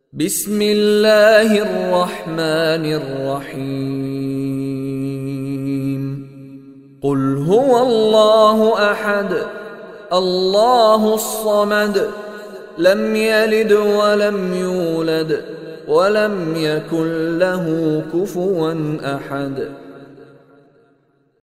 بسم الله الرحمن الرحيم قل هو الله أحد الله الصمد لم يلد ولم يولد ولم يكن له كفوا أحد